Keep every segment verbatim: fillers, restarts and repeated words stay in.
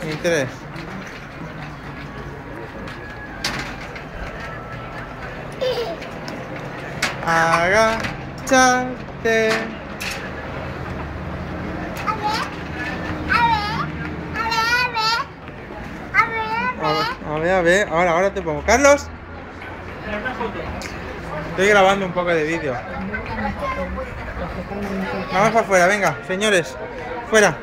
Y tres. Agáchate. A ver, a ver, ahora, ahora te pongo. ¡Carlos! Estoy grabando un poco de vídeo. Vamos afuera, venga, señores. Fuera.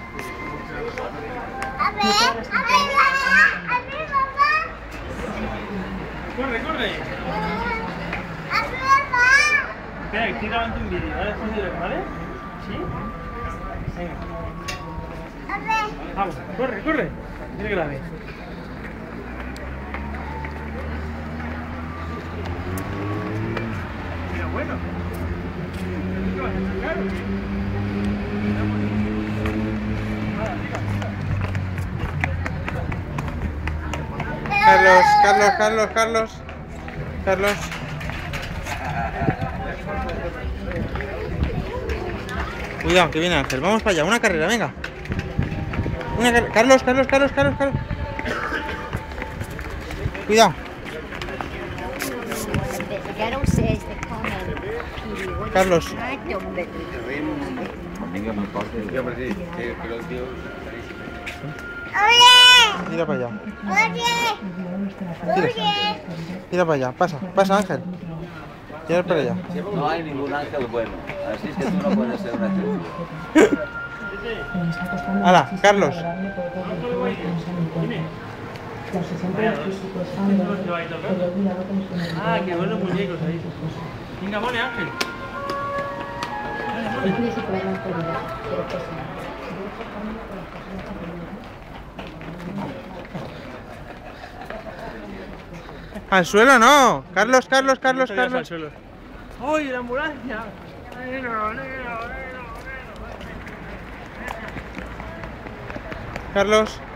A ver, a ver, a ver, papá. Corre, corre. A ver, papá. Espera, que estoy grabando un vídeo. ¿Vale? ¿Vale? ¿Sí? Venga. A ver. Vamos, corre, corre. Dile que grabe. Pero bueno. ¿Qué vas a sacar o qué? Carlos, Carlos, Carlos, Carlos. Carlos. Cuidado, que viene Ángel. Vamos para allá, una carrera, venga. Una car Carlos, Carlos, Carlos, Carlos, Carlos. Cuidado. Carlos. Mira para allá. Tira. Tira para allá. Pasa, pasa Ángel. Tira para allá. No hay ningún ángel bueno, así es que tú no puedes ser un ángel. Hala, Carlos. Ah, qué buenos muñecos ahí. Venga, pone Ángel. Al suelo no. Carlos, Carlos, Carlos, Carlos. ¡Uy, la ambulancia! Carlos.